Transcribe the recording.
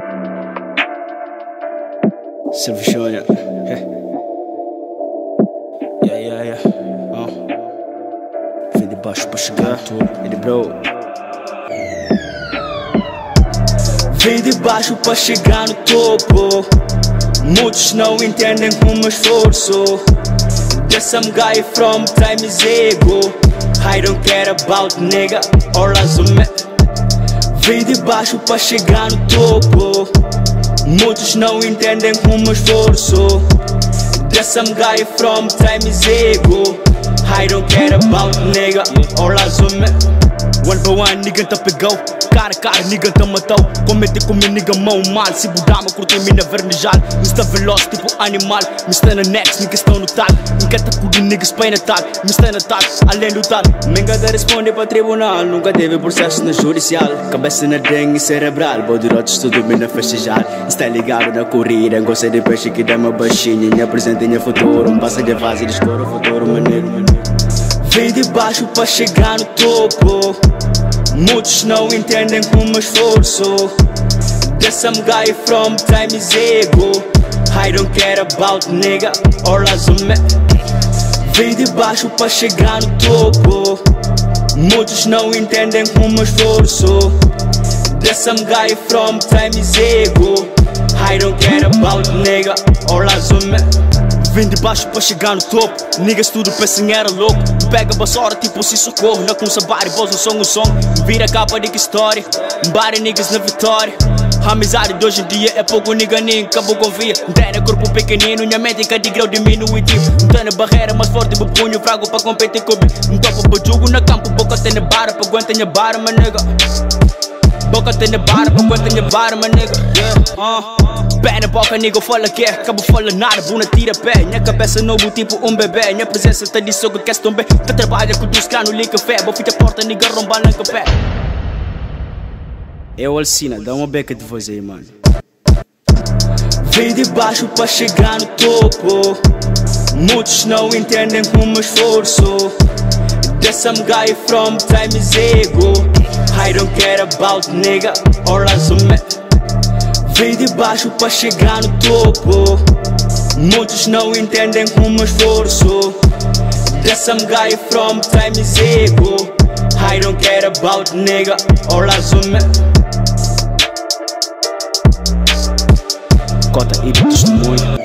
Silvio. Yeah. Vem de baixo pra chegar tudo. Ele bro. Vem de baixo pra chegar no topo. Muitos não entendem como esforço. There's some guy from time is ego. I don't care about nigga or azume. Vem de baixo pra chegar no topo. Muitos não entendem como esforço. There's some guy from time is ego. I don't care about nigga or azume. One by one, nigga tá pegou. Cara, nigga tá matou. Comete com minha nigga mão mal. Se budama, curte mina vernejal. Me está veloz, tipo animal. Me está na next, nigga estão no tag. Me quer com de niggas para tag. Me está na tag, além do tag. Me encanta responder para tribunal. Nunca teve processo na judicial. Cabeça na dengue cerebral. Bodirotes tudo bem na festejar. Está ligado na corrida. Gosta de peixe que dá uma baixinha. Minha presente, minha futuro. Passa de fase, descora o futuro, maneiro. Vem de baixo pra chegar no topo. Muitos não entendem como esforço. There's some guy from time is ego. I don't care about nigga or azume. Vem de baixo pra chegar no topo. Muitos não entendem como esforço. There's some guy from time is ego. I don't care about nigga or azume. Vem de baixo pra chegar no topo. Niggas tudo pensam era louco. Pega a basura tipo se socorro. Não com sabari, voz no som. Vira a capa de que história. Body niggas na vitória. A amizade de hoje em dia é pouco nigga nem acabou confia. Tem corpo pequenino, minha métrica de grau diminuitivo. Não tem na barreira, mais forte do punho. Frago pra competir com não topo pra jogo na campo. Boca tem na barra, pra aguenta minha barra, my nigga. Boca tem na barra, pra aguenta minha barra, my nigga. Pé na boca, nigga, fala que é. Cabo fala nada, buna tira pé. Minha cabeça novo, tipo bebê. Minha presença tá de soco, quer também. Tá trabalha com dos canos, liga café. Vou ficar porta, nigga, rombar na café. Eu Alcina, dá uma beca de voz aí, mano. Vem de baixo pra chegar no topo. Muitos não entendem como esforço. There's some guy from time is ego. I don't care about nigga or azume. Vem de baixo pra chegar no topo. Muitos não entendem como esforço. There's some guy from time is ego. I don't care about nigga or azume. Cota e testemunho.